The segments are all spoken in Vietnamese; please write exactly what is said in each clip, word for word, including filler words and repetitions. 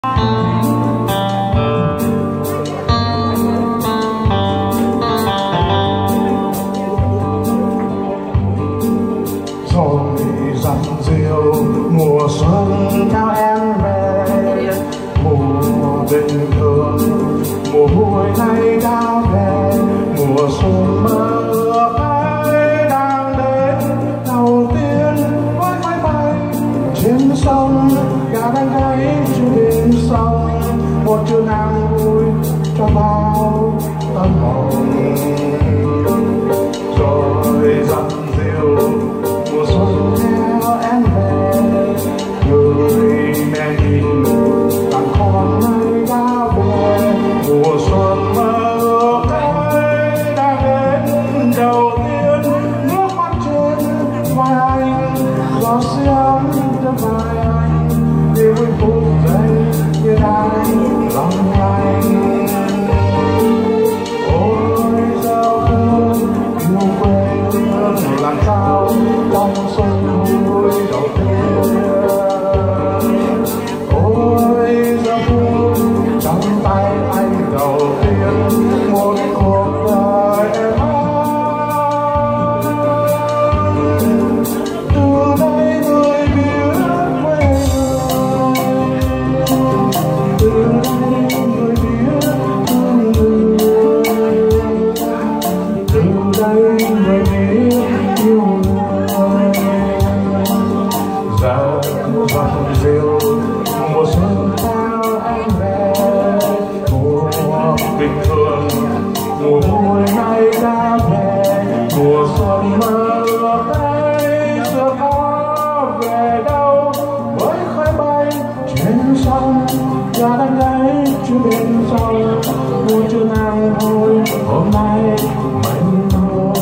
Mùa xuân theo em về, mùa bình thường, mùa vui nay đã về, mùa xuân mơ ước ấy đang đến. Đầu tiên với máy bay trên sông, gà đánh gáy trên bên sông, một trưa nắng vui cho bao tâm hồn. Rồi dặm diều mùa xuân theo em về, người mẹ nhìn thằng con nay đã về, mùa xuân mơ ước ấy đã đến. Đầu tiên nước mắt trên vai anh, gió xiêm trên vai anh, vì vui phút giây như đang lòng anh. Ôi giao thương yêu quê hương làm sao trong xuân vui đầu tiên. Ôi giao thương trong tay anh đầu tiên, một cuộc đời em ơi. Từ đây người biết quê hương, từ đây người biết thương người, từ đây người biết yêu người. Giờ dặm diều mùa xuân theo em về, mùa bình thường, mùa vui nay đã về, mùa xuân mơ ước ấy giờ có về đâu. Với khói bay trên sông, gà đánh gáy trên bên sông, một trưa nắng vui hôm nay mình thôi.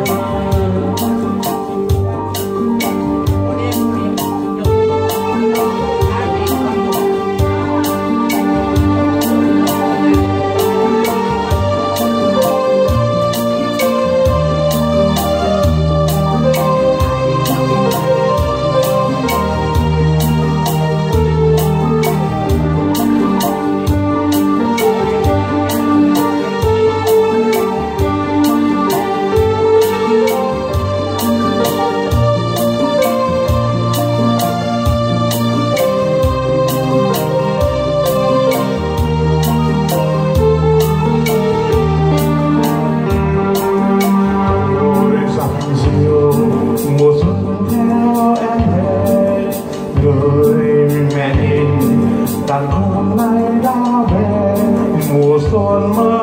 Mùa xuân theo em về, người mẹ nhìn đàn con nay đã về, mùa xuân mơ